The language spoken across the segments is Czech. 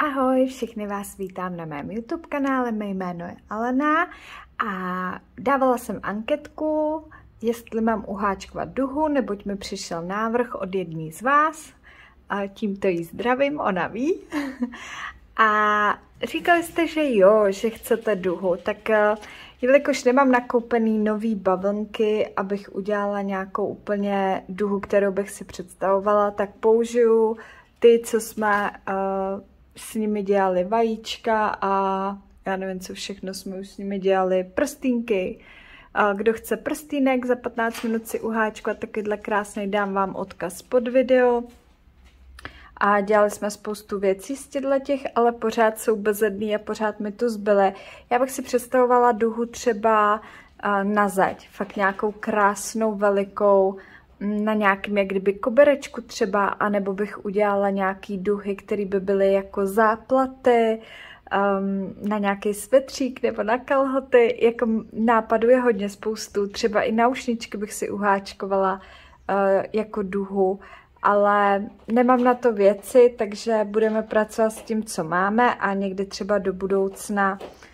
Ahoj, všichni vás vítám na mém YouTube kanále, mé jméno je Alena a dávala jsem anketku, jestli mám uháčkovat duhu, neboť mi přišel návrh od jedné z vás, a tímto jí zdravím, ona ví. A říkali jste, že jo, že chcete duhu, tak jelikož nemám nakoupený nový bavlnky, abych udělala nějakou úplně duhu, kterou bych si představovala, tak použiju ty, co jsme s nimi dělali vajíčka a já nevím, co všechno jsme už s nimi dělali, prstínky. Kdo chce prstínek za 15 minut si uháčkovat, takovýhle krásný, dám vám odkaz pod video. A dělali jsme spoustu věcí z těch, ale pořád jsou bezedný a pořád mi tu zbyly. Já bych si představovala duhu třeba na zeď, fakt nějakou krásnou, velikou, na nějakým jak kdyby koberečku třeba, anebo bych udělala nějaký duhy, které by byly jako záplaty, na nějaký svetřík nebo na kalhoty. Jako nápadů je hodně spoustu, třeba i náušničky bych si uháčkovala jako duhu, ale nemám na to věci, takže budeme pracovat s tím, co máme a někdy třeba do budoucna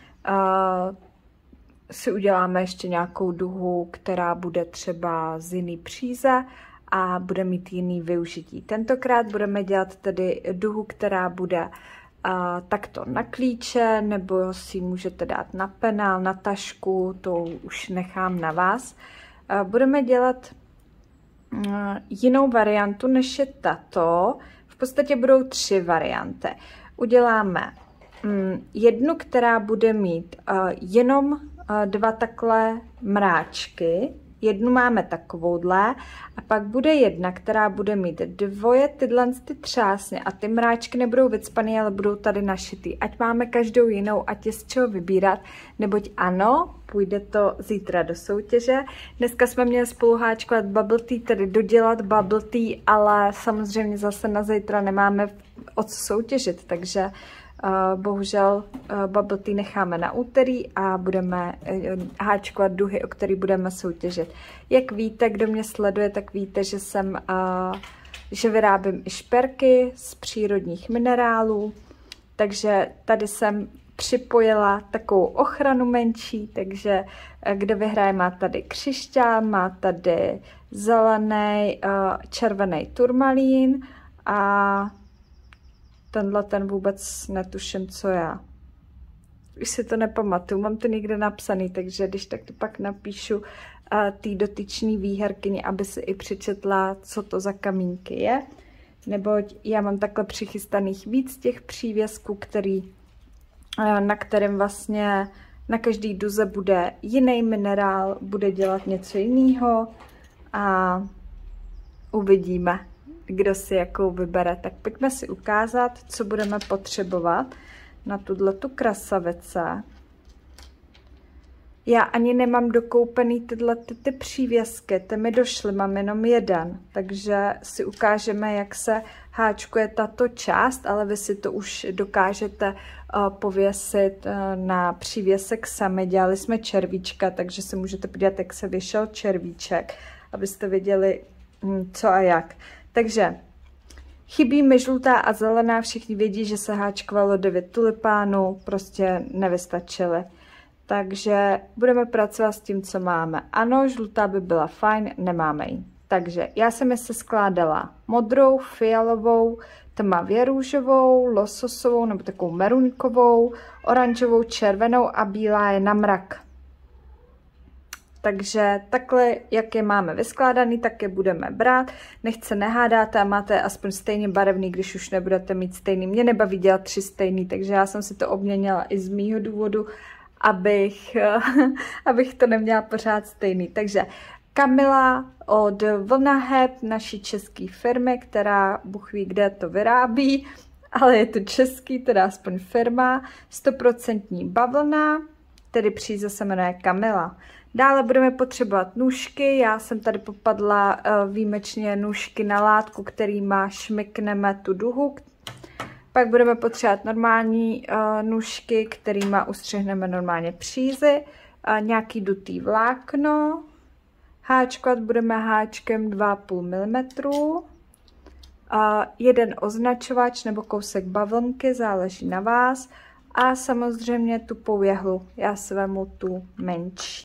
si uděláme ještě nějakou duhu, která bude třeba z jiný příze a bude mít jiný využití. Tentokrát budeme dělat tedy duhu, která bude takto na klíče, nebo si můžete dát na penál, na tašku, to už nechám na vás. Budeme dělat jinou variantu, než je tato. V podstatě budou 3 varianty. Uděláme jednu, která bude mít jenom 2 takhle mráčky. Jednu máme takovouhle a pak bude jedna, která bude mít 2 tyhle třásně a ty mráčky nebudou vycpaný, ale budou tady našitý. Ať máme každou jinou, ať je z čeho vybírat, neboť ano, půjde to zítra do soutěže. Dneska jsme měli spolu háčkovat bubble tea, tedy dodělat bubble tea, ale samozřejmě zase na zítra nemáme o co soutěžit, takže bohužel bubble tea necháme na úterý a budeme háčkovat duhy, o který budeme soutěžit. Jak víte, kdo mě sleduje, tak víte, že vyrábím i šperky z přírodních minerálů, takže tady jsem připojila takovou ochranu menší, takže kdo vyhraje, má tady křišťál, má tady zelený, červený turmalín a tenhle ten vůbec netuším, co já. Už si to nepamatuju, mám to někde napsaný, takže když tak to pak napíšu té dotyčný výherkyni, aby si i přečetla, co to za kamínky je. Neboť já mám takhle přichystaných víc těch přívěsků, na kterém vlastně na každý duze bude jiný minerál, bude dělat něco jiného a uvidíme, kdo si jakou vybere. Tak pojďme si ukázat, co budeme potřebovat na tuto krasavice. Já ani nemám dokoupený tyhle ty přívěsky, ty mi došly, mám jenom jeden, takže si ukážeme, jak se háčkuje tato část, ale vy si to už dokážete pověsit na přívěsek sami. Dělali jsme červíčka, takže se můžete podívat, jak se vyšel červíček, abyste viděli, co a jak. Takže chybí mi žlutá a zelená, všichni vědí, že se háčkovalo 9 tulipánů, prostě nevystačily. Takže budeme pracovat s tím, co máme. Ano, žlutá by byla fajn, nemáme ji. Takže já jsem je se skládala modrou, fialovou, tmavě růžovou, lososovou nebo takovou merunkovou, oranžovou, červenou a bílá je na mrak. Takže takhle, jak je máme vyskládaný, tak je budeme brát. Nechť se nehádáte a máte aspoň stejně barevný, když už nebudete mít stejný. Mě nebaví dělat 3 stejný, takže já jsem si to obměnila i z mýho důvodu, abych to neměla pořád stejný. Takže Kamila od Vlnaheb, naší české firmy, která Bůh ví, kde to vyrábí, ale je to český, teda aspoň firma, 100% bavlna, tedy příze se jmenuje Kamila. Dále budeme potřebovat nůžky, já jsem tady popadla výjimečně nůžky na látku, kterýma šmykneme tu duhu. Pak budeme potřebovat normální nůžky, kterýma ustřihneme normálně přízy, nějaký dutý vlákno, háčkovat budeme háčkem 2,5 mm, jeden označovač nebo kousek bavlnky, záleží na vás. A samozřejmě tupou jehlu, já si vemu tu menší.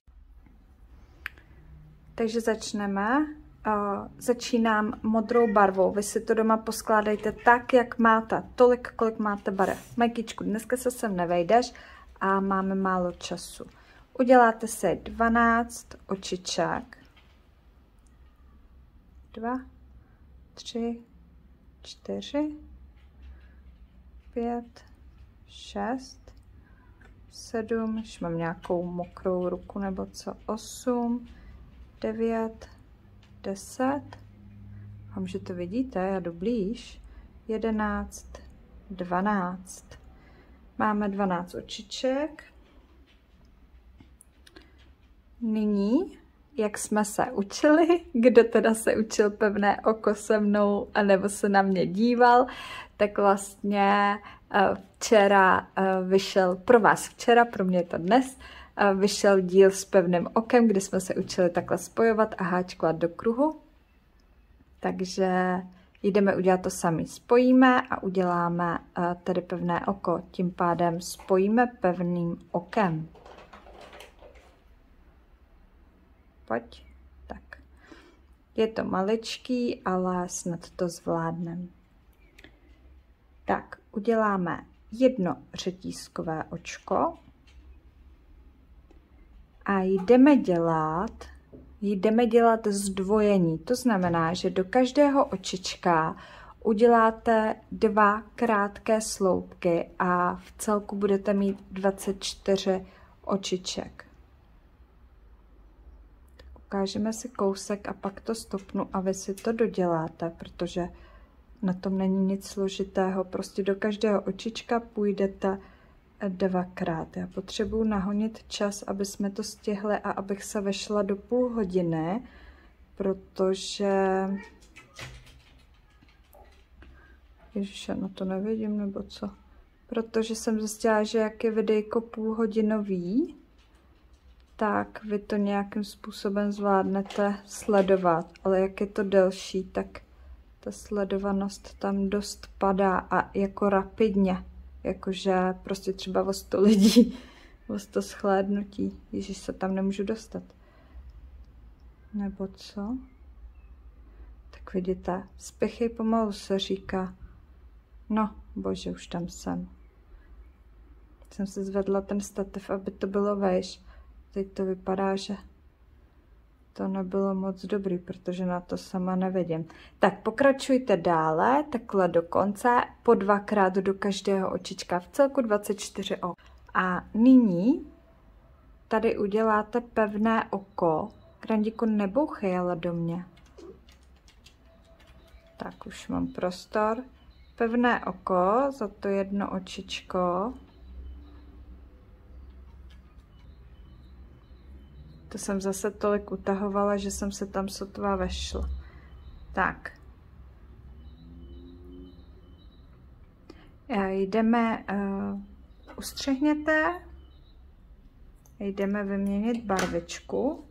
Takže začneme. Začínám modrou barvou. Vy si to doma poskládejte tak, jak máte, tolik, kolik máte barev. Majkičku, dneska se sem nevejdeš a máme málo času. Uděláte si 12 očiček. 2, 3, 4, 5, 6, 7, už mám nějakou mokrou ruku nebo co, 8, 9, 10, vám, že to vidíte, já jdu blíž, 11, 12. Máme 12 očiček. Nyní, jak jsme se učili, kdo teda se učil pevné oko se mnou, anebo se na mě díval, tak vlastně včera vyšel, pro vás včera, pro mě to dnes, vyšel díl s pevným okem, kdy jsme se učili takhle spojovat a háčkovat do kruhu. Takže jdeme udělat to sami. Spojíme a uděláme tedy pevné oko. Tím pádem spojíme pevným okem. Pojď. Tak. Je to maličký, ale snad to zvládneme. Tak, uděláme jedno řetízkové očko. A jdeme dělat zdvojení. To znamená, že do každého očička uděláte 2 krátké sloupky a v celku budete mít 24 očiček. Tak ukážeme si kousek a pak to stopnu a vy si to doděláte, protože na tom není nic složitého. Prostě do každého očička půjdete 2krát. Já potřebuji nahonit čas, aby jsme to stihli a abych se vešla do půl hodiny, protože... Ježiš, já na to nevidím, nebo co? Protože jsem zjistila, že jak je videjko půlhodinový, tak vy to nějakým způsobem zvládnete sledovat. Ale jak je to delší, tak ta sledovanost tam dost padá a jako rapidně. Jakože prostě třeba o 100 lidí, o 100 shlédnutí. Ježíš, se tam nemůžu dostat. Nebo co? Tak vidíte, spěchej pomalu se říká. No, bože, už tam jsem. Jsem si zvedla ten stativ, aby to bylo vejš. Teď to vypadá, že to nebylo moc dobrý, protože na to sama nevidím. Tak pokračujte dále, takhle do konce, po 2krát do každého očička, v celku 24 ok. A nyní tady uděláte pevné oko. Krandíku, nebouchej ale do mě. Tak už mám prostor. Pevné oko za to jedno očičko. To jsem zase tolik utahovala, že jsem se tam sotva vešla. Tak. Jdeme, ustřihněte. Jdeme vyměnit barvičku.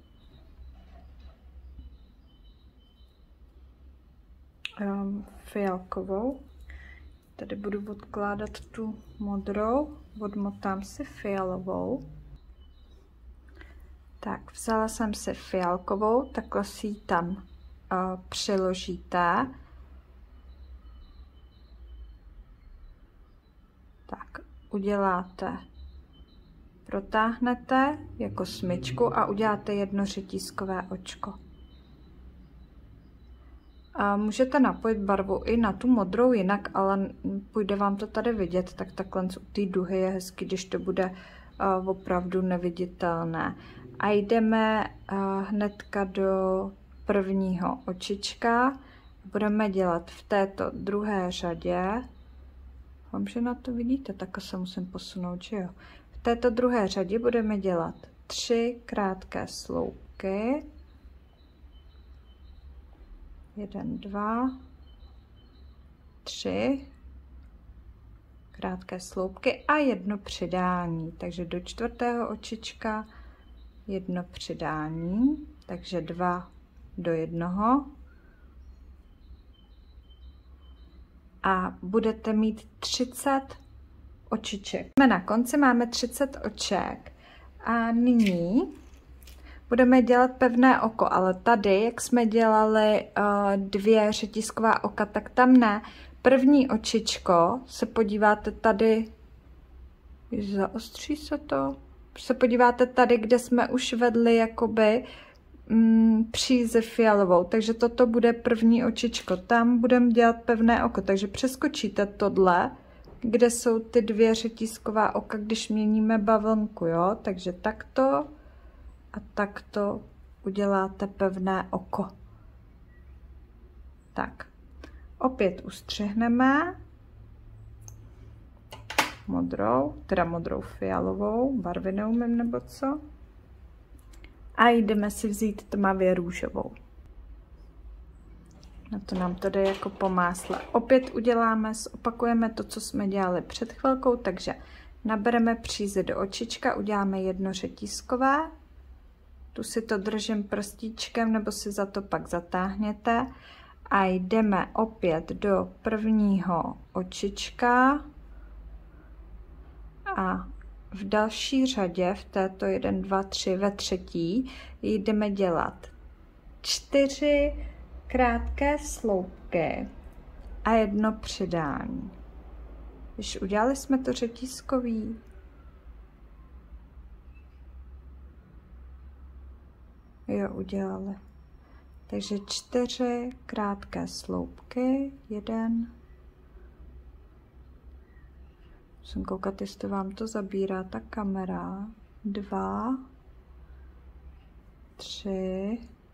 Fialkovou. Tady budu odkládat tu modrou. Odmotám si fialovou. Tak, vzala jsem si fialkovou, takhle si ji tam přiložíte. Tak, uděláte, protáhnete jako smyčku a uděláte jedno řetízkové očko. A můžete napojit barvu i na tu modrou jinak, ale půjde vám to tady vidět, tak takhle u té duhy je hezky, když to bude opravdu neviditelné. A jdeme hnedka do prvního očička. Budeme dělat v této druhé řadě. Vám, že na to vidíte, tak se musím posunout, že jo. V této druhé řadě budeme dělat 3 krátké sloupky. 1, 2, 3 krátké sloupky a jedno přidání. Takže do čtvrtého očička jedno přidání, takže 2 do 1. a budete mít 30 očiček. Jsme na konci, máme 30 oček a nyní budeme dělat pevné oko, ale tady, jak jsme dělali 2 řetízková oka, tak tam ne. První očičko se podíváte tady, zaostří se to, se podíváte tady, kde jsme už vedli jakoby příze fialovou, takže toto bude první očičko, tam budeme dělat pevné oko, takže přeskočíte tohle, kde jsou ty 2 řetízková oka, když měníme bavlnku, jo, takže takto a takto uděláte pevné oko. Tak, opět ustřihneme modrou, teda modrou fialovou, barvy neumím nebo co. A jdeme si vzít tmavě růžovou. Na to nám to jde jako po másle. Opět uděláme, opakujeme to, co jsme dělali před chvilkou, takže nabereme příze do očička, uděláme 1 řetízkové. Tu si to držím prstíčkem, nebo si za to pak zatáhněte. A jdeme opět do prvního očička. A v další řadě, v této 1, 2, 3, ve třetí, jdeme dělat 4 krátké sloupky a 1 přidání. Když udělali jsme to řetízkový, jo, udělali. Takže 4 krátké sloupky, 1. Musím koukat, jestli vám to zabírá ta kamera. 2, 3,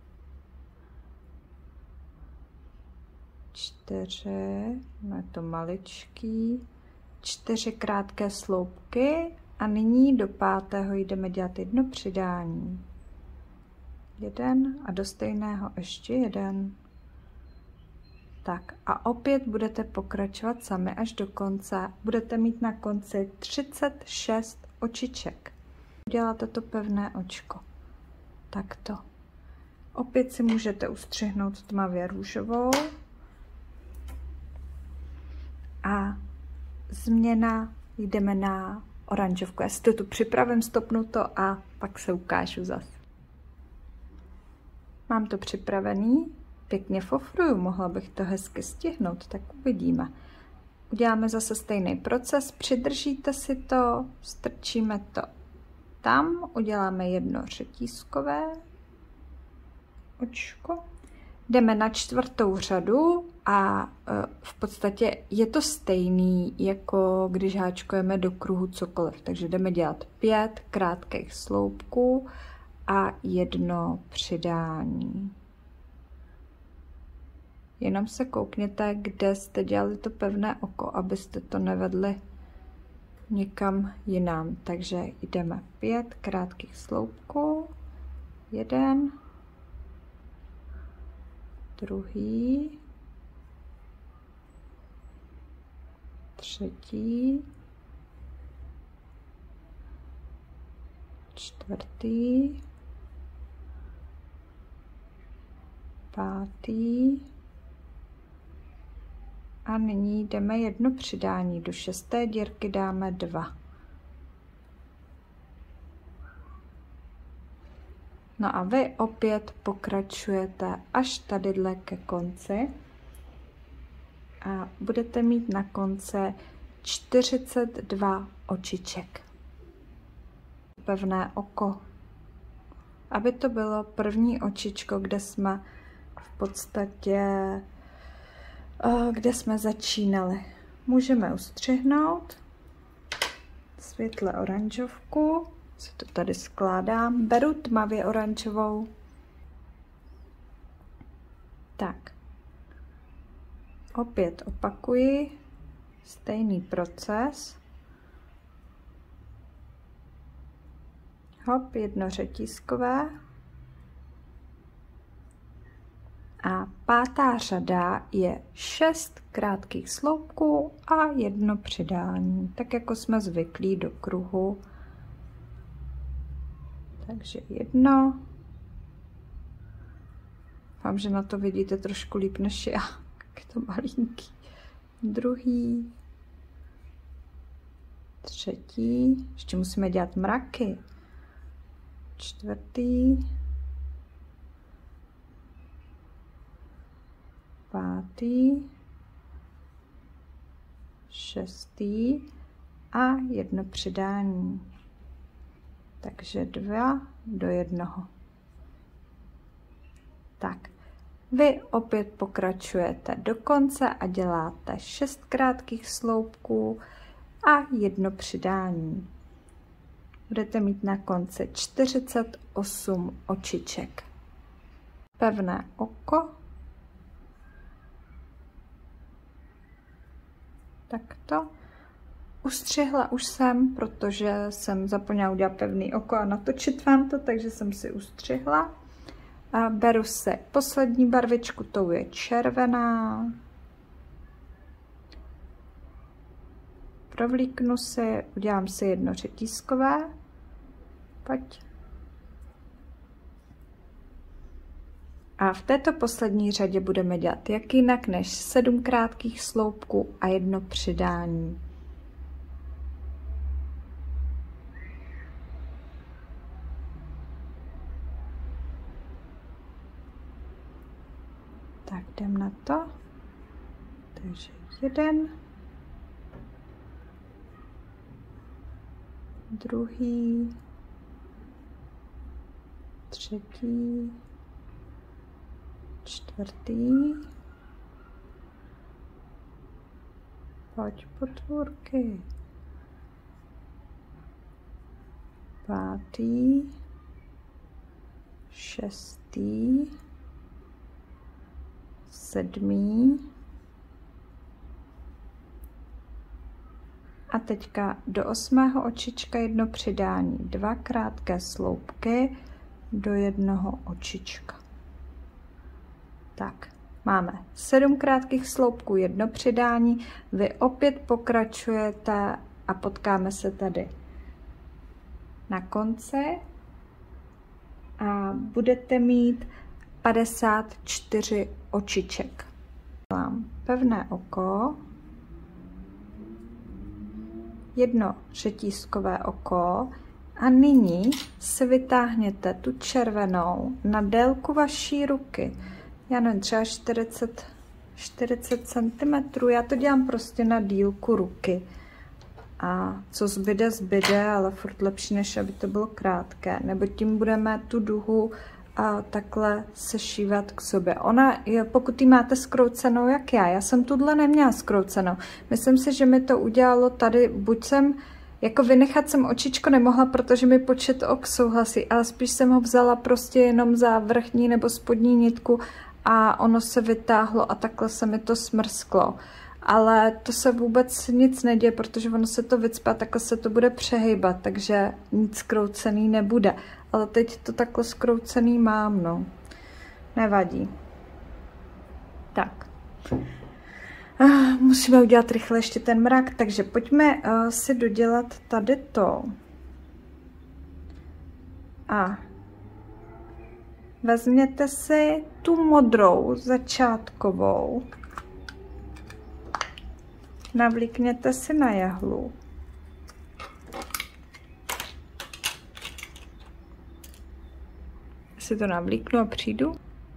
4, no je to maličký, 4 krátké sloupky a nyní do 5. jdeme dělat 1 přidání. 1 a do stejného ještě 1. Tak a opět budete pokračovat sami až do konce. Budete mít na konci 36 očiček. Uděláte to pevné očko. Takto. Opět si můžete ustřihnout tmavě růžovou. A změna, jdeme na oranžovku. Já si to tu připravím, stopnu to a pak se ukážu zas. Mám to připravený. Pěkně fofruju, mohla bych to hezky stihnout, tak uvidíme. Uděláme zase stejný proces, přidržíte si to, strčíme to tam, uděláme 1 řetízkové očko. Jdeme na 4. řadu a v podstatě je to stejný, jako když háčkujeme do kruhu cokoliv. Takže jdeme dělat 5 krátkých sloupků a 1 přidání. Jenom se koukněte, kde jste dělali to pevné oko, abyste to nevedli někam jinam. Takže jdeme 5 krátkých sloupků, 1, druhý, třetí, čtvrtý, 5. A nyní jdeme 1 přidání. Do 6. dírky dáme 2. No a vy opět pokračujete až tadyhle ke konci. A budete mít na konci 42 očiček. Pevné oko. Aby to bylo první očičko, kde jsme v podstatě kde jsme začínali. Můžeme ustřihnout světle oranžovku, si to tady skládám, beru tmavě oranžovou. Tak, opět opakuji stejný proces. Hop, 1 řetízkové. A 5. řada je 6 krátkých sloupků a 1 přidání, tak jako jsme zvyklí do kruhu. Takže 1. Doufám, že na to vidíte trošku líp než já, jak je to malinký. druhý, třetí, ještě musíme dělat mraky, čtvrtý, pátý, šestý a jedno přidání. Takže 2 do 1. Tak, vy opět pokračujete do konce a děláte 6 krátkých sloupků a jedno přidání. Budete mít na konci 48 očiček. Pevné oko. Takto. Ustřihla už jsem, protože jsem zapomněla udělat pevný oko a natočit vám to, takže jsem si ustřihla. A beru si poslední barvičku, tou je červená. Provlíknu si, udělám si jedno řetízkové. Pojď. A v této poslední řadě budeme dělat jak jinak než 7 krátkých sloupků a jedno přidání. Tak jdem na to. Takže 1, druhý, třetí, čtvrtý. Pojď potvůrky. Pátý, šestý, sedmý. A teďka do 8. očička jedno přidání, 2 krátké sloupky do 1 očička. Tak, máme 7 krátkých sloupků, jedno přidání. Vy opět pokračujete a potkáme se tady na konci a budete mít 54 očiček. Mám pevné oko, jedno řetízkové oko a nyní si vytáhněte tu červenou na délku vaší ruky. Já nevím, třeba 40 cm. Já to dělám prostě na dílku ruky. A co zbyde, ale furt lepší, než aby to bylo krátké. Nebo tím budeme tu duhu a takhle sešívat k sobě. Ona, pokud ji máte zkroucenou, jak já jsem tuhle neměla zkroucenou. Myslím si, že mi to udělalo tady, buď jsem, jako vynechat jsem očičko nemohla, protože mi počet ok souhlasí, ale spíš jsem ho vzala prostě jenom za vrchní nebo spodní nitku a ono se vytáhlo a takhle se mi to smrsklo. Ale to se vůbec nic neděje, protože ono se to vycpe a takhle se to bude přehejbat, takže nic zkroucený nebude. Ale teď to takhle zkroucený mám, no. Nevadí. Tak. Musíme udělat rychle ještě ten mrak, takže pojďme si dodělat tady to. A vezměte si tu modrou začátkovou. Navlíkněte si na jehlu. Si to navlíknu a přijdu.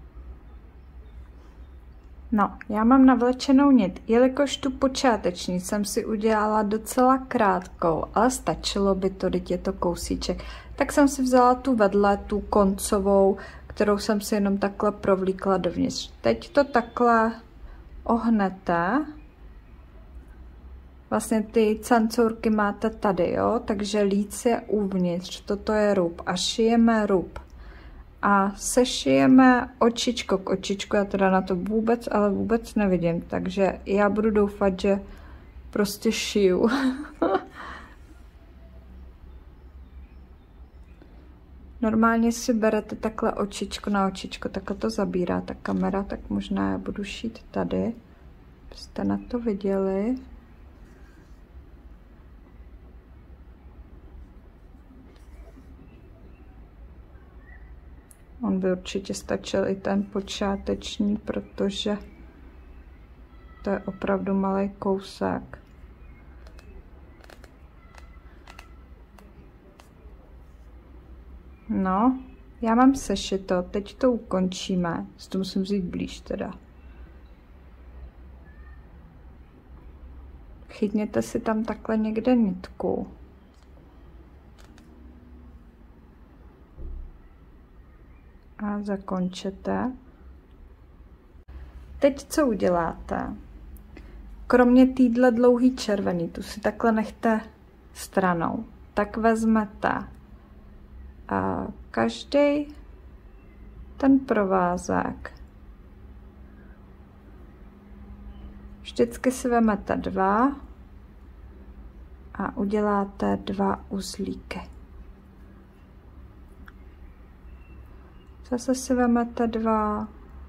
No, já mám navlečenou nit, jelikož tu počáteční jsem si udělala docela krátkou, ale stačilo by to, teď je to kousíček. Tak jsem si vzala tu vedle, tu koncovou, kterou jsem si jenom takhle provlíkla dovnitř. Teď to takhle ohnete. Vlastně ty cancourky máte tady, jo, takže líc je uvnitř, toto je rub a šijeme rub. A sešijeme očičko k očičku, já teda na to vůbec, ale vůbec nevidím, takže já budu doufat, že prostě šiju. Normálně si berete takhle očičko na očičko, takhle to zabírá ta kamera, tak možná já budu šít tady, abyste na to viděli. On by určitě stačil i ten počáteční, protože To je opravdu malý kousek. No, já mám sešito, teď to ukončíme. To musím vzít blíž teda. Chytněte si tam takhle někde nitku. A zakončete. Teď co uděláte? Kromě téhle dlouhý červený, tu si takhle nechte stranou. Tak vezmete každý ten provázek. Vždycky si vezmete 2 a uděláte 2 uzlíky. Zase si vezmete 2.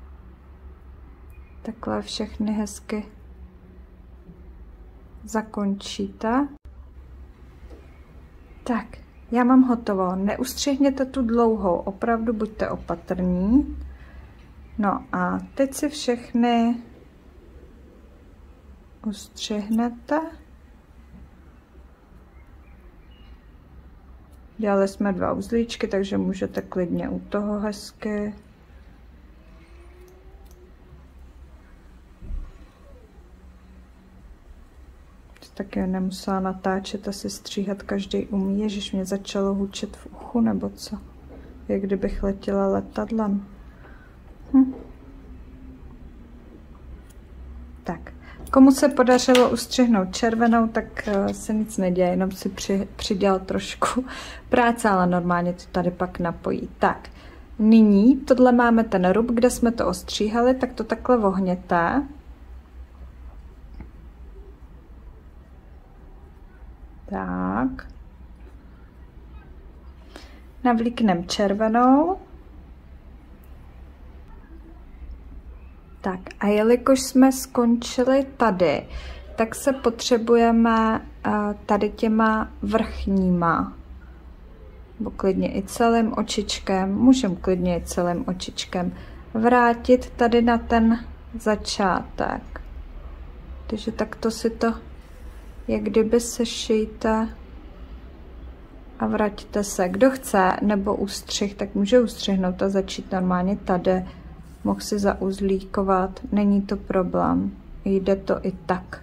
Takhle všechny hezky zakončíte. Tak, já mám hotovo. Neustřihněte tu dlouhou, opravdu buďte opatrní. No a teď si všechny ustřihnete. Dělali jsme 2 uzlíčky, takže můžete klidně u toho hezky. Taky nemusela natáčet, asi stříhat každý umí. Ježiš, mě začalo hučet v uchu, nebo co? Jak kdybych letěla letadlem. Tak, komu se podařilo ustřihnout červenou, tak se nic neděje, jenom si přidělal trošku práce, ale normálně to tady pak napojí. Tak, nyní tohle máme ten rub, kde jsme to ostříhali, tak to takhle vohněte. Tak. Navlíkneme červenou. Tak a jelikož jsme skončili tady, tak se potřebujeme tady těma vrchníma, nebo klidně i celým očičkem, můžeme klidně i celým očičkem, vrátit tady na ten začátek. Takže takto si to jak kdyby sešijte a vraťte se. Kdo chce nebo ustřih, tak může ustřihnout a začít normálně tady. Mohl si zauzlíkovat, není to problém. Jde to i tak.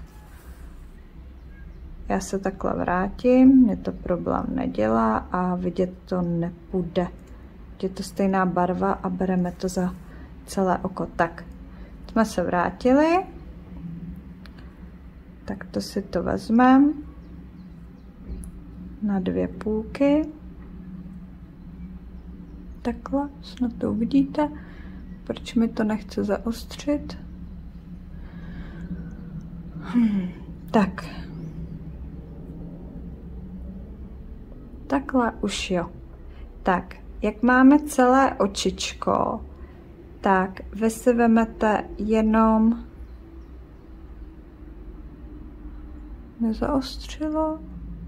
Já se takhle vrátím, mě to problém nedělá a vidět to nepůjde. Je to stejná barva a bereme to za celé oko. Tak, jsme se vrátili. Tak to si to vezmeme na 2 půlky. Takhle, snad to uvidíte. Proč mi to nechce zaostřit? Tak. Takhle už jo. Tak, jak máme celé očičko, tak vy si vezmete jenom... Nezaostřilo.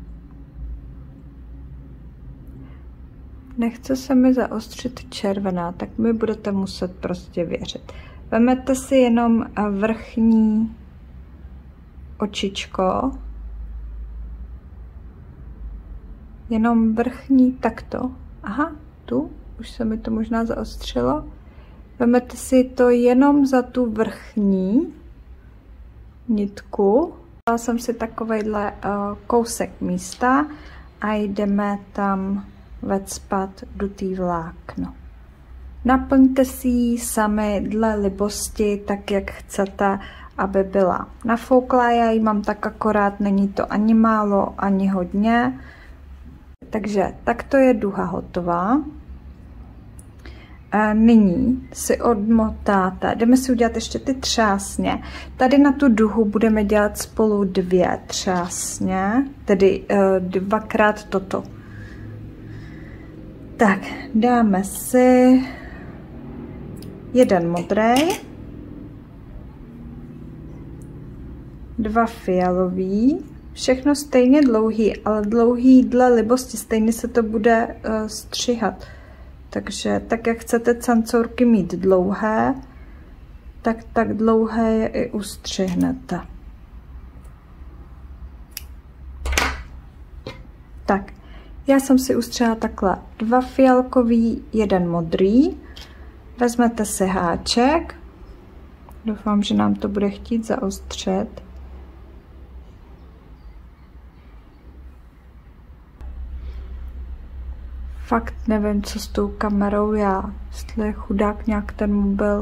Nechce se mi zaostřit červená, tak mi budete muset prostě věřit. Vemete si jenom vrchní očičko. Jenom vrchní takto. Aha, tu, už se mi to možná zaostřilo. Vemete si to jenom za tu vrchní nitku. Dala jsem si takovejhle kousek místa a jdeme tam vecpat dutý vlákno. Naplňte si ji sami dle libosti, tak jak chcete, aby byla nafouklá. Já ji mám tak akorát, není to ani málo, ani hodně. Takže takto je duha hotová. A nyní si odmotáte, jdeme si udělat ještě ty třásně. Tady na tu duhu budeme dělat spolu 2 třásně, tedy 2krát toto. Tak, dáme si 1 modrý, 2 fialový, všechno stejně dlouhý, ale dlouhý dle libosti, stejně se to bude stříhat. Takže tak, jak chcete cancourky mít dlouhé, tak dlouhé je i ustřihnete. Tak, já jsem si ustřihla takhle 2 fialkový, 1 modrý. Vezmete si háček. Doufám, že nám to bude chtít zaostřit. Fakt nevím, co s tou kamerou já. Jestli je chudák nějak ten mobil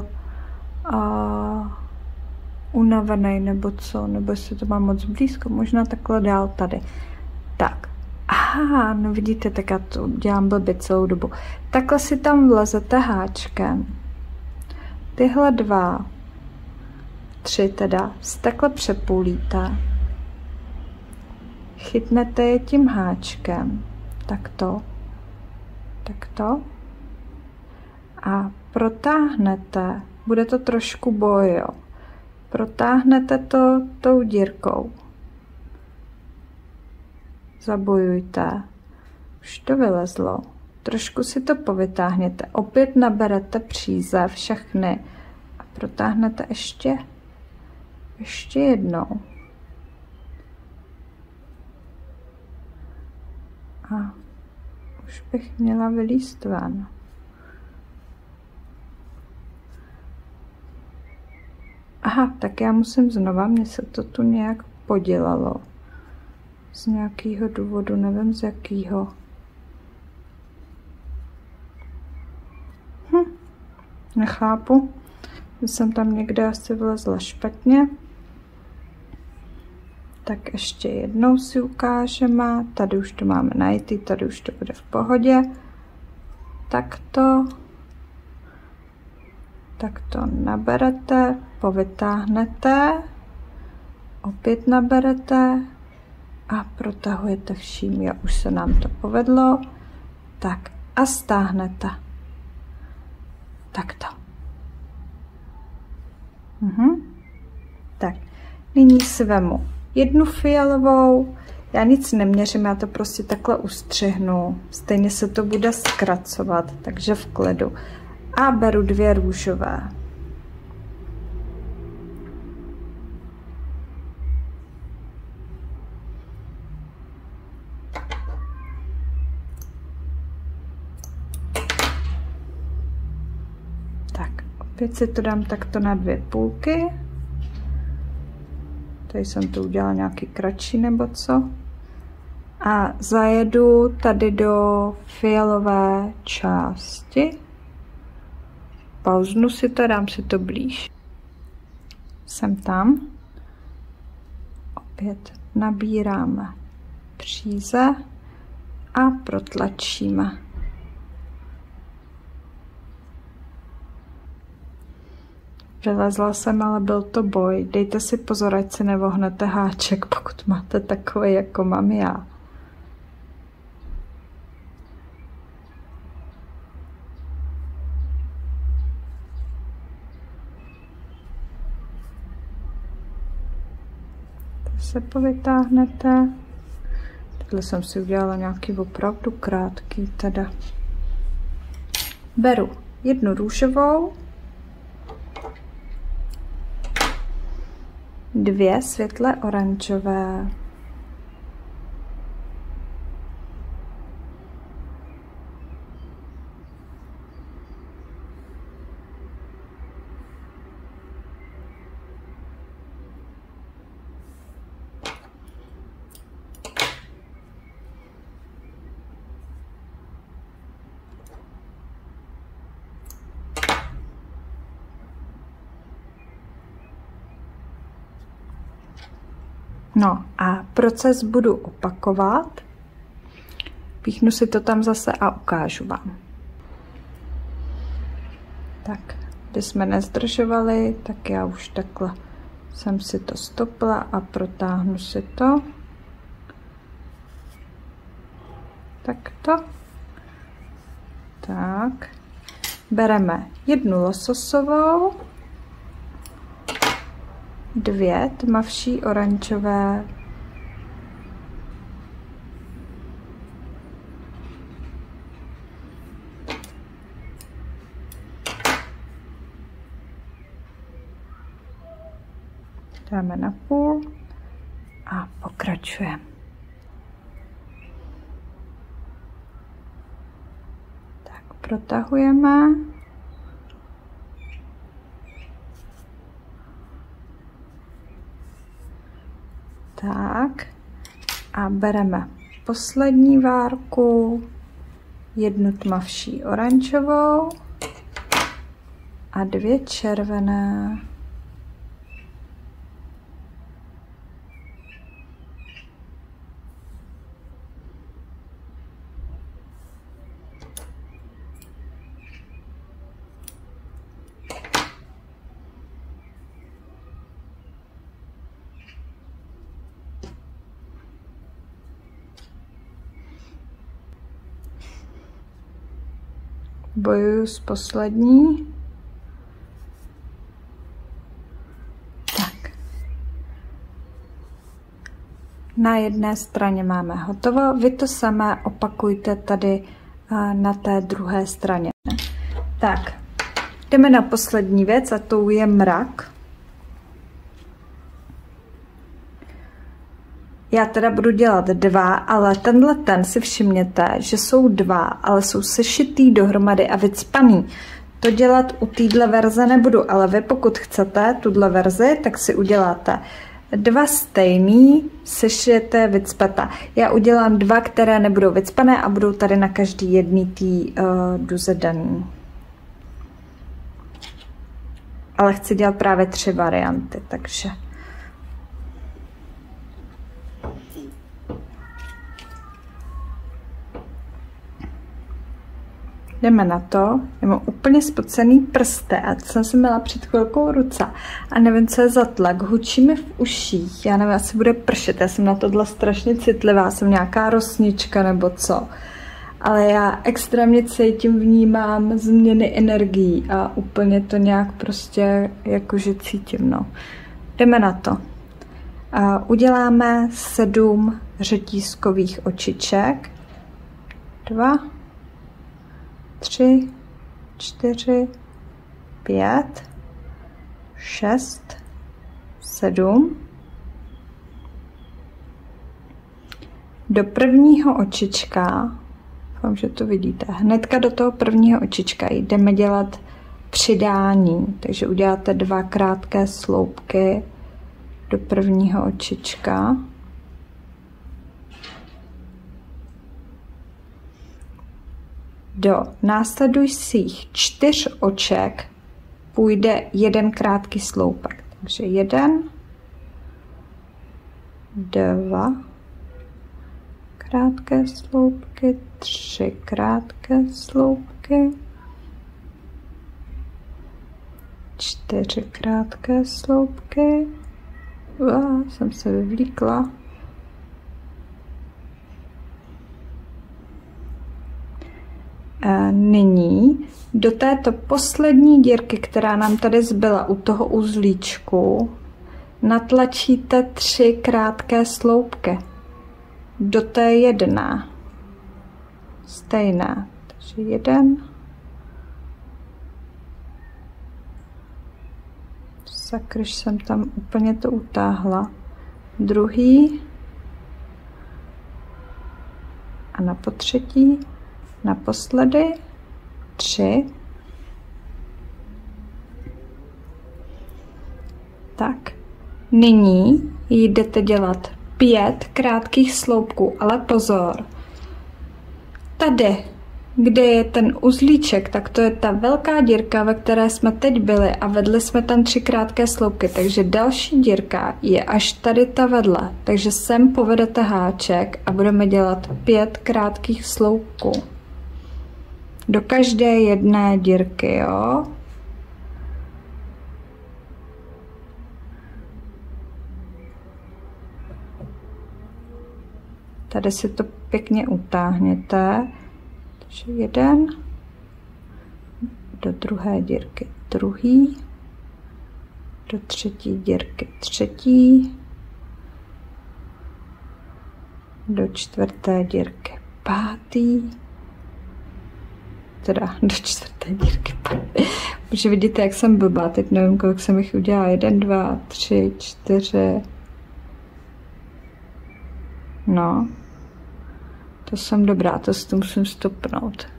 unavený nebo co, nebo jestli to mám moc blízko, možná takhle dál tady. Tak, aha, no vidíte, tak já to dělám blbě celou dobu. Takhle si tam vlezete háčkem. Tyhle 2, 3 teda, si takhle přepůlíte. Chytnete je tím háčkem, takto. A protáhnete, bude to trošku bojo, protáhnete to tou dírkou. Zabojujte. Už to vylezlo. Trošku si to povytáhněte. Opět naberete přízev všechny a protáhnete ještě jednou. A už bych měla vylízt ven. Aha, tak já musím znova, mně se to tu nějak podělalo. Z nějakého důvodu, nevím z jakého. Nechápu. Jsem tam někde asi vlezla špatně. Tak ještě jednou si ukážeme. Tady už to máme najít, tady už to bude v pohodě. Takto naberete, povytáhnete, opět naberete a protahujete vším. Jo, už se nám to povedlo. Tak a stáhnete. Takto. Tak, nyní si vemu 1 fialovou, já nic neměřím, já to prostě takhle ustřihnu, stejně se to bude zkracovat, takže v klidu. A beru 2 růžové. Tak, opět si to dám takto na 2 půlky. Tady jsem to udělala nějaký kratší nebo co. A zajedu tady do fialové části. Pauznu si to, dám si to blíž. Jsem tam. Opět nabíráme příze a protlačíme. Vylezla jsem, ale byl to boj. Dejte si pozor, ať si nevohnete háček, pokud máte takový, jako mám já. To se povytáhnete. Takhle jsem si udělala nějaký opravdu krátký teda. Beru 1 růžovou, 2 světle oranžové. No a proces budu opakovat. Píchnu si to tam zase a ukážu vám. Tak, když jsme nezdržovali, tak já už takhle jsem si to stopla a protáhnu si to. Takto. Tak. Bereme 1 lososovou, 2 tmavší oranžové, dáme na půl a pokračujeme. Tak protahujeme. Tak a bereme poslední várku, jednu tmavší oranžovou a 2 červené. Bojuju s poslední. Tak. Na jedné straně máme hotovo. Vy to samé opakujte tady na té druhé straně. Tak, jdeme na poslední věc a tou je mrak. Já teda budu dělat 2, ale ten si všimněte, že jsou 2, ale jsou sešitý dohromady a vycpaný. To dělat u téhle verze nebudu, ale vy pokud chcete tuhle verzi, tak si uděláte 2 stejný, sešijete, vycpete. Já udělám 2, které nebudou vycpané a budou tady na každý jedný tý duze daný. Ale chci dělat právě 3 varianty, takže... Jdeme na to, já mám úplně spocený prsty a jsem si měla před chvilkou ruce a nevím, co je za tlak, hučí mi v uších, já nevím, asi bude pršet, já jsem na tohle strašně citlivá, jsem nějaká rosnička nebo co, ale já extrémně cítím, vnímám změny energií a úplně to nějak prostě jakože cítím, no. Jdeme na to. Uděláme 7 řetízkových očiček, 2, 3, 4, 5, 6, 7. Do prvního očička, doufám, že to vidíte, hnedka do toho prvního očička jdeme dělat přidání, takže uděláte 2 krátké sloupky do prvního očička. Do následujících 4 oček půjde 1 krátký sloupek. Takže 1, 2 krátké sloupky, 3 krátké sloupky, 4 krátké sloupky. Jsem se vyvlíkla. Nyní do této poslední dírky, která nám tady zbyla u toho uzlíčku, natlačíte 3 krátké sloupky. Do té 1. Stejná. Takže 1. Sakryž jsem tam úplně to utáhla. Druhý. A na potřetí. Naposledy 3. Tak, nyní jdete dělat 5 krátkých sloupků, ale pozor. Tady, kde je ten uzlíček, tak to je ta velká dírka, ve které jsme teď byli a vedli jsme tam 3 krátké sloupky, takže další dírka je až tady ta vedle, takže sem povedete háček a budeme dělat 5 krátkých sloupků. Do každé jedné dírky, jo. Tady si to pěkně utáhněte. Takže 1, do druhé dírky druhý, do třetí dírky třetí, do čtvrté dírky pátý, teda do 4. dírky. Protože vidíte, jak jsem blbá, teď nevím, kolik jsem jich udělala. 1, 2, 3, 4. No. To jsem dobrá, to si to musím stopnout.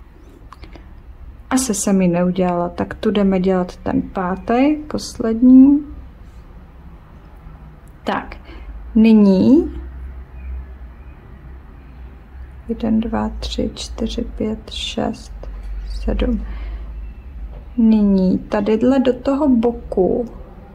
Asi jsem ji neudělala, tak tu jdeme dělat ten 5., poslední. Tak, nyní 1, 2, 3, 4, 5, 6, 7. Nyní tadyhle do toho boku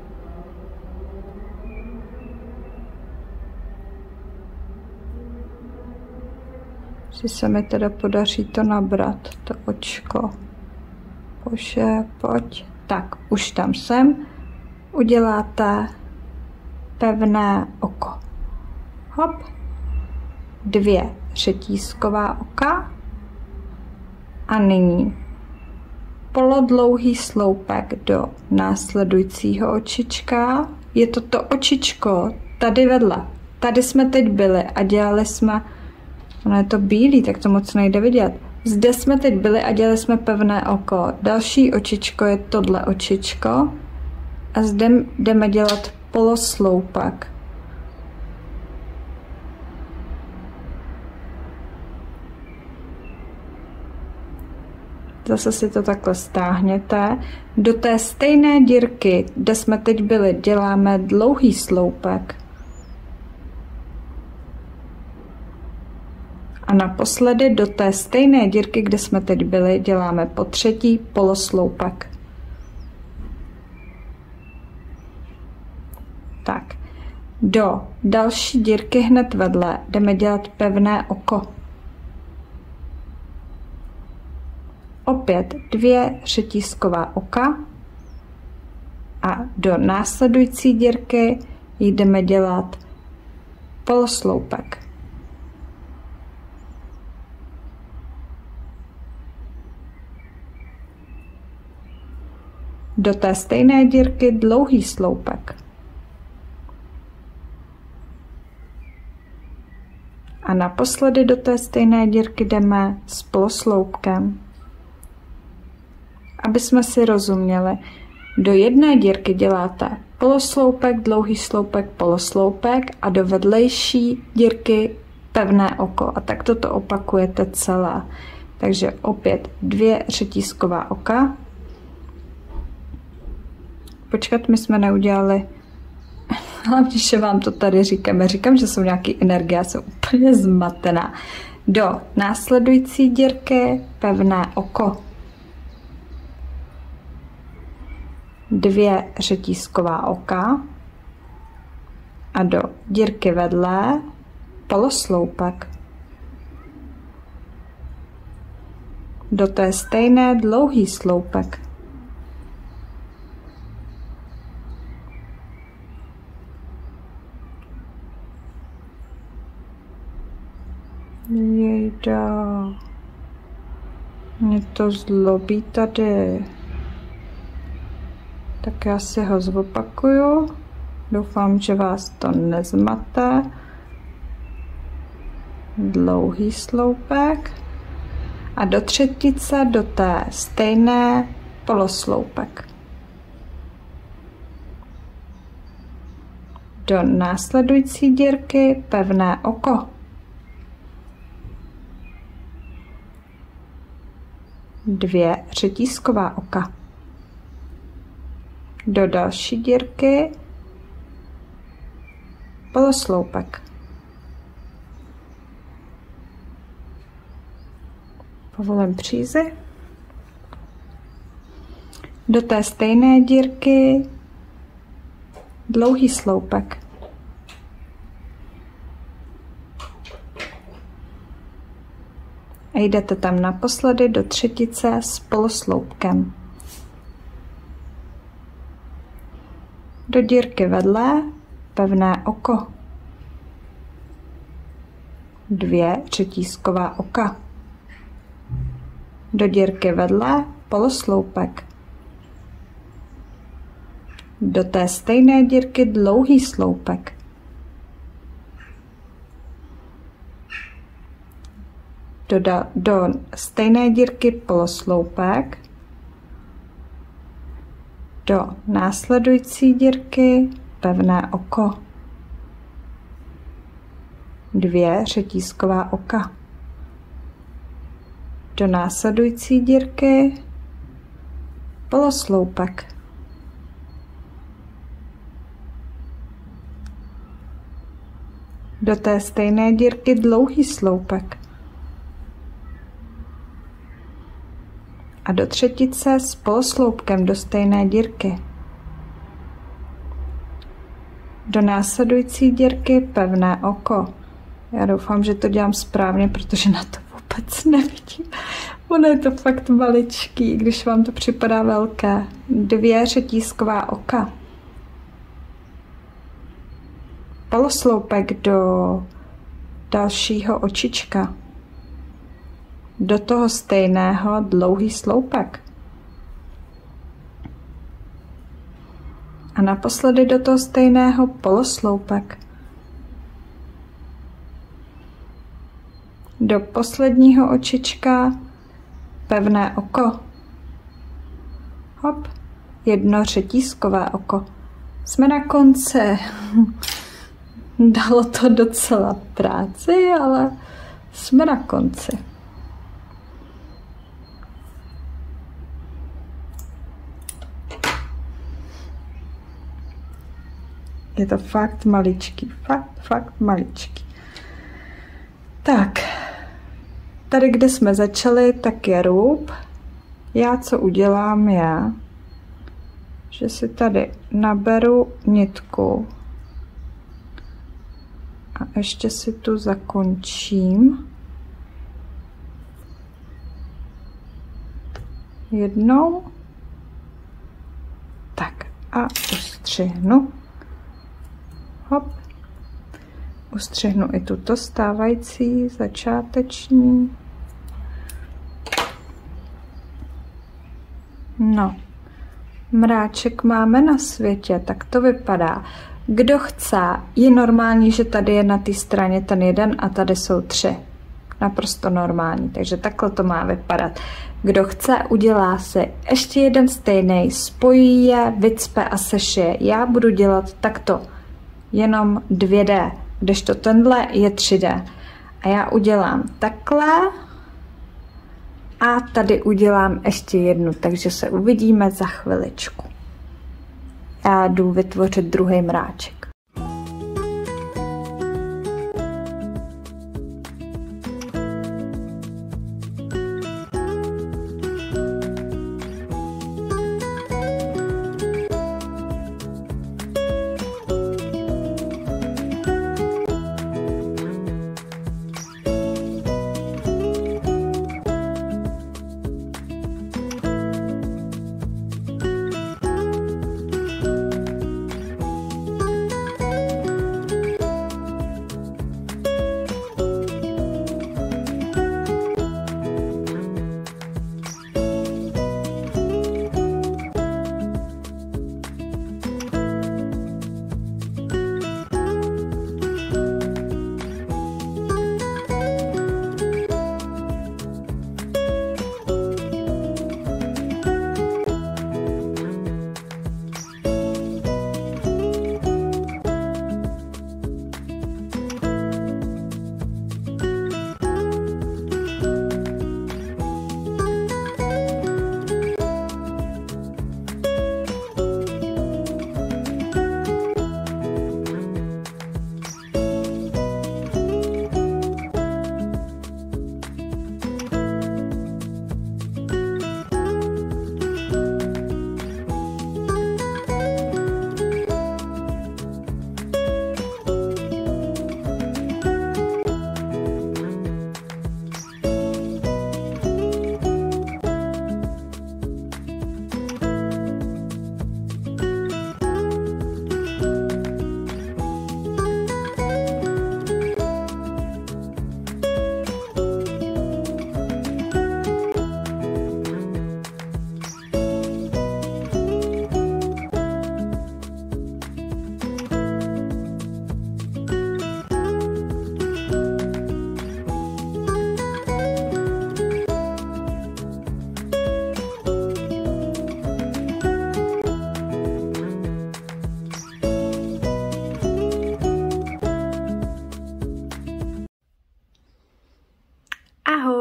si se mi teda podaří to nabrat, to očko. Bože, pojď. Tak, už tam jsem. Uděláte pevné oko. Hop. 2 řetízková oka. A nyní polodlouhý sloupek do následujícího očička. Je to očičko tady vedle. Tady jsme teď byli a dělali jsme, ono je to bílý, tak to moc nejde vidět. Zde jsme teď byli a dělali jsme pevné oko. Další očičko je tohle očičko a zde jdeme dělat polosloupek. Zase si to takhle stáhněte. Do té stejné dírky, kde jsme teď byli, děláme dlouhý sloupek. A naposledy do té stejné dírky, kde jsme teď byli, děláme po 3. polosloupek. Tak, do další dírky hned vedle jdeme dělat pevné oko. Opět 2 řetízková oka a do následující dírky jdeme dělat polosloupek. Do té stejné dírky dlouhý sloupek. A naposledy do té stejné dírky jdeme s polosloupkem. Aby jsme si rozuměli, do jedné dírky děláte polosloupek, dlouhý sloupek, polosloupek a do vedlejší dírky pevné oko. A tak toto opakujete celé. Takže opět 2 řetízková oka. Počkat, my jsme neudělali, hlavně, že vám to tady říkáme. Říkám, že jsou nějaké energie, já jsem úplně zmatená. Do následující dírky pevné oko. 2 řetízková oka a do dírky vedle polosloupek. Do té stejné dlouhý sloupek. Jejda. Mě to zlobí tady. Tak já si ho zopakuju. Doufám, že vás to nezmate. Dlouhý sloupek. A do třetice do té stejné polosloupek. Do následující dírky pevné oko. 2 řetízková oka. Do další dírky polosloupek. Povolím přízy. Do té stejné dírky dlouhý sloupek. A jdete tam naposledy do třetice s polosloupkem. Do dírky vedle pevné oko. 2 řetízková oka. Do dírky vedle polosloupek. Do té stejné dírky dlouhý sloupek. do stejné dírky polosloupek, do následující dírky pevné oko, 2 řetízková oka, do následující dírky polosloupek, do té stejné dírky dlouhý sloupek a do třetice s polosloupkem do stejné dírky. Do následující dírky pevné oko. Já doufám, že to dělám správně, protože na to vůbec nevidím. Ono je to fakt maličký, když vám to připadá velké. 2 řetízková oka. Polosloupek do dalšího očička. Do toho stejného dlouhý sloupek. A naposledy do toho stejného polosloupek. Do posledního očička pevné oko. Hop, 1 řetízkové oko. Jsme na konci. Dalo to docela práci, ale jsme na konci. Je to fakt maličký, fakt maličký. Tak, tady, kde jsme začali, tak je růb. Já co udělám je, že si tady naberu nitku a ještě si tu zakončím jednou. Tak a ustřihnu. Hop. Ustřihnu i tuto stávající začáteční. No, mráček máme na světě, tak to vypadá. Kdo chce, je normální, že tady je na té straně ten jeden a tady jsou 3. Naprosto normální, takže takhle to má vypadat. Kdo chce, udělá si ještě jeden stejný, spojí je, vycpe a sešije. Já budu dělat takto, jenom 2D, kdežto tenhle je 3D. A já udělám takhle a tady udělám ještě jednu, takže se uvidíme za chviličku. Já jdu vytvořit druhý mráček.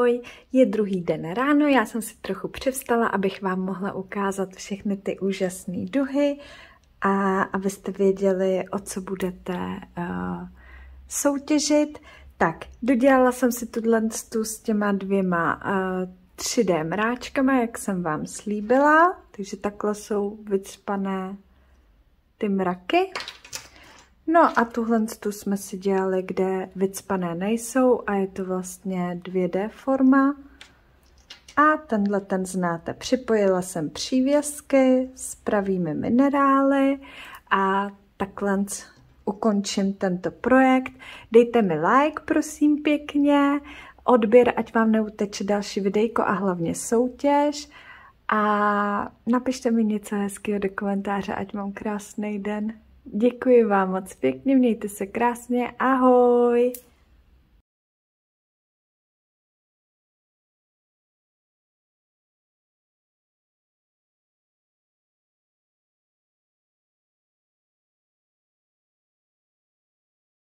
ahoj, je druhý den ráno, já jsem si trochu přivstala, abych vám mohla ukázat všechny ty úžasné duhy a abyste věděli, o co budete soutěžit. Tak, dodělala jsem si tuto s těma dvěma 3D mráčkama, jak jsem vám slíbila, takže takhle jsou vycpané ty mraky. No a tuhle jsme si dělali, kde vycpané nejsou a je to vlastně 2D forma. A tenhle ten znáte. Připojila jsem přívěsky s pravými minerály a takhle ukončím tento projekt. Dejte mi like, prosím pěkně, odběr, ať vám neuteče další videjko a hlavně soutěž. A napište mi něco hezkého do komentáře, ať mám krásný den. Děkuji vám moc pěkně, mějte se krásně, ahoj!